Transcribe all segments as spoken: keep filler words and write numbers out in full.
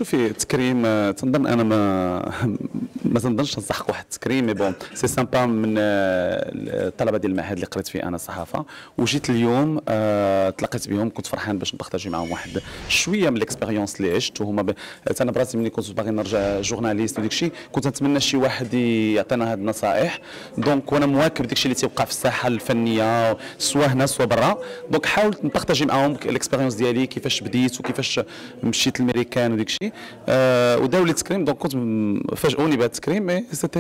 شوفي التكريم آه، تنظن انا ما ما تنظنش نستحق واحد التكريم، مي بون سي سامبا من آه، الطلبه ديال المعهد اللي قريت فيه انا الصحافه، وجيت اليوم آه، تلاقيت بهم، كنت فرحان باش نبارطاجي معاهم واحد شويه من الاكسبيريونس اللي عشت، وهما ب... انا براسي ملي كنت باغي نرجع جورناليست وداك الشيء كنت نتمنى شي واحد يعطينا هاد النصائح. دونك وانا مواكب داك الشيء اللي تيوقع في الساحه الفنيه سواء هنا سواء برا، دونك حاولت نبارطاجي معاهم الاكسبيريونس ديالي كيفاش بديت وكيفاش مشيت الميريكان وداك الشيء. أه وداو لي تكريم، دونك كنت فاجئوني بهذا التكريم، مي سيتي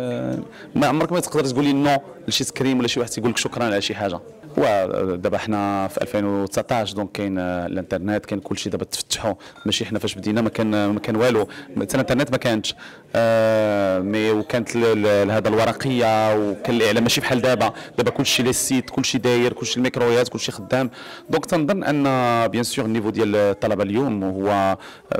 ما عمرك ما تقدر تقول لي نو لشي تكريم ولا شي واحد تيقول لك شكرا على شي حاجه. ودابا حنا في ألفين وتسعطاش، دونك كاين الانترنت، كاين كلشي دابا تفتحوا، ماشي حنا فاش بدينا ما كان ما كان والو، حتى الانترنت ما كانتش آه مي وكانت هذا الورقيه، وكان الاعلام ماشي بحال دابا، دابا كلشي لي سيت، كلشي داير، كلشي الميكرويات، كلشي خدام. دونك تنظن ان بيان سور النيفو ديال الطلبه اليوم هو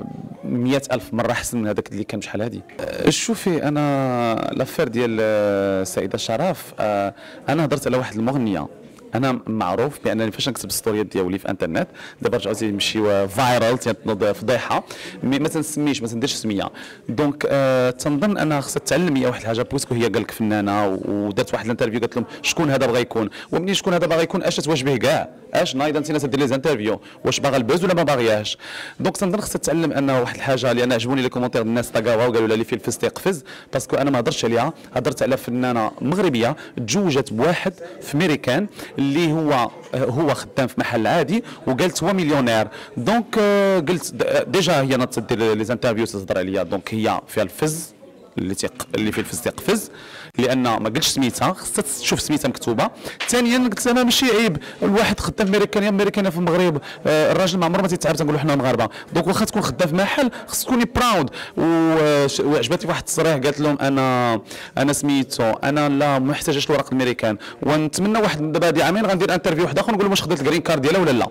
مئة ألف مره احسن من هذاك اللي كان شحال هذه. شوفي انا لافير ديال السيده شرف، آه انا هضرت على واحد المغنيه، انا معروف بانني فاش نكتب ستوريات ديالي في انترنت دابا رجعوا تيمشيو فايرال، تنوض فضيحه، مي ما تنسميش، ما تنديرش سميه. دونك آه تنظن انها خصها تعلم هي واحد الحاجه، بويسكو هي قال لك فنانه ودارت واحد الانترفيو قالت لهم شكون هذا بغى يكون، ومنين شكون هذا باغي يكون اش تواجبه كاع، اش نايضا انت ناس دير لي زانترفيو واش باغا البوز ولا ما باغياش. دونك تنظن خصها تعلم انه واحد الحاجه اللي انا عجبوني لي كومونتير الناس طاقاوها وقالوا لها اللي فيه الفز تيقفز، باسكو انا ما هضرتش عليها، هضرت على فنانه مغربيه تزوجت بواحد في ميريكان اللي هو هو خدام في محل عادي، وقالت هو مليونير. دونك قلت ديجا هي ناضت دير لي زانترفيو تهضر عليا، دونك هي فيها الفز اللي تيق اللي فيه الفز تيقفز، لان ما قلتش سميتها، خصها تشوف سميتها مكتوبه. ثانيا قلت انا ماشي عيب الواحد خدام في امريكان، امريكان في المغرب، آه الراجل ما عمره ما تيتعب، تنقولوا حنا مغاربه، دونك واخا تكون خدام في محل خص تكوني براود. وعجبتني واحد التصريح قالت لهم انا انا سميتو انا لا ما محتاجاش الورق الامريكان، ونتمنى واحد دابا هادي عامين غندير انترفيو واحد اخر نقول له واش خدات الجرين كارد ديالها ولا لا.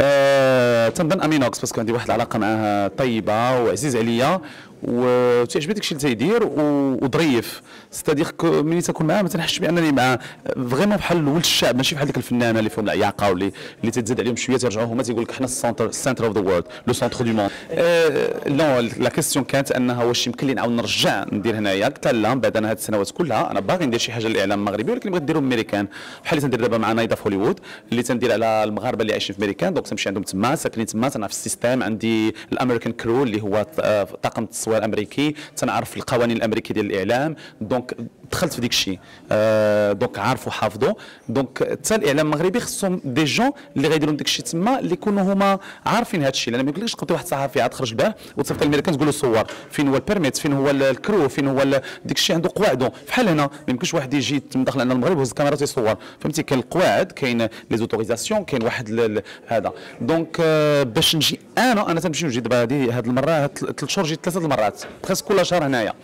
أه تنظن امينوكس باسكو عندي واحد العلاقه معاه طيبه وعزيز عليا، وتعجبني داكشي اللي تيدير وظريف، ستادير ملي تكون معاه ما تنحسش بانني معاه فريمون بحال ولد الشعب، ماشي بحال ديك الفنانه اللي فيهم العياقه واللي اللي تتزاد عليهم شويه تيرجعوا هما تيقول لك حنا السونتر السنتر اوف ذا وورلد لو سونتر دو موند. نو لا كيستيون كانت انها واش يمكن لي نعاود نرجع ندير هنايا، قلت لا بعد انا هاد السنوات كلها انا باغي ندير شي حاجه للاعلام المغربي، ولكن بغيت نديرو امريكان بحال اللي تندير دابا مع نايضه في هوليوود، اللي تندير على المغاربه اللي عايشين في امريكان، دونك تمشي عندهم تما ساكنين تما، تنعرف السيستيم، عندي الامريكان كرو اللي هو طاقم التصوير الامريكي، تنعرف القوانين الامريكيه ديال الاعلام، دونك دخلت في ديك الشيء. آه دونك عارف وحافظه، دونك حتى الاعلام المغربي خصهم دي جون اللي غيديروا ديك الشيء تما اللي يكونوا هما عارفين هذا الشيء، لان ما يقولكش تقضي واحد الصحفي عاد خرج به وتصيفط الامريكان تقول له صور فين هو البيرميت، فين هو الكرو، فين هو ديك الشيء عنده قواعده. بحال هنا ما يمكنش واحد يجي داخل عندنا المغرب ويهز الكاميرا تيصور، فهمتي كاين القواعد، كاين لي زوتوريزاسيون، كاين واحد هذا. دونك آه باش نجي انا انا تنمشي نجي دابا هذه هذه المره ثلاث شهور جيت ثلاثه المرات بريسك كل شهر هنايا،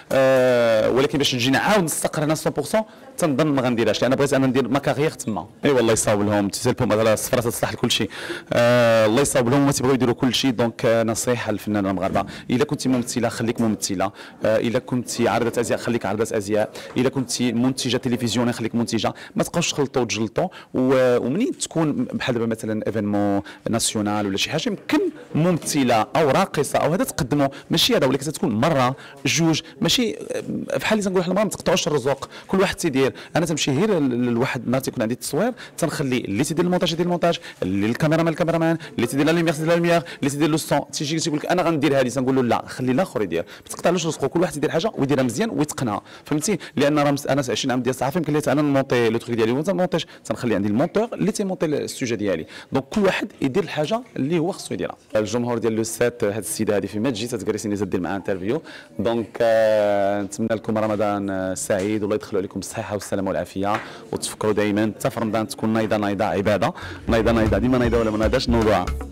أه ولكن باش نجي نعاود نستقر هنا مية بالمية تنظن ما غنديرهاش، لان بغيت انا ندير ما كارير تما. اي والله يصاوب لهم تسالبهم على الصفرة تصلح لكل شيء. أه الله يصاوب لهم، ما تيبغيو يديروا كل شيء. دونك نصيحه للفنانه المغاربه، الا كنتي ممثله خليك ممثله، أه الا كنتي عارضه ازياء خليك عارضه ازياء، الا كنتي منتجه تلفزيونيه خليك منتجه، ما تبقاوش تخلطوا وتجلطوا. ومنين تكون بحال دابا مثلا ايفينمون ناسيونال ولا شي حاجه يمكن ممثله او راقصه او هذا تقدموا، ماشي هذا، ولكن تكون مره جوج، ماشي بحال اللي تنقول حنا ما تقطعوش الرزق، كل واحد تيدير. انا تمشي غير لواحد ما تيكون عندي التصوير تنخلي اللي تيدير المونتاج يدير المونتاج، اللي الكاميرا مان الكاميرامان، اللي تيدير لا لوميير تيدير لا لوميير، اللي تيدير لو سون تيجي تيقول لك انا غندير هذه، تنقول له لا خلي الاخر يدير، ما تقطعلوش رزقه، كل واحد يدير حاجه ويديرها مزيان ويتقنها، فهمتي؟ لان راه انا عشرين عام ديال الصحافه يمكن لي انا نمونتي لو تروك ديالي ونمونتاج، تنخلي عندي المونتور اللي تيمونتي السوجي ديالي. دونك كل واحد يدير الحاجه اللي هو خصو يديرها. الجمهور ديال لو سات هذه السيده هذه فيما تجي تتكريسيني تدير معها انترفيو، دونك آه نتمنى لكم رمضان سعيد والله يدخلوا عليكم بالصحه والسلامه والعافيه، وتفكروا دائما حتى في رمضان تكون نايضه نايضه عباده، نايضه نايضه ديما نايضه ولا ما نايضاش نوضوها.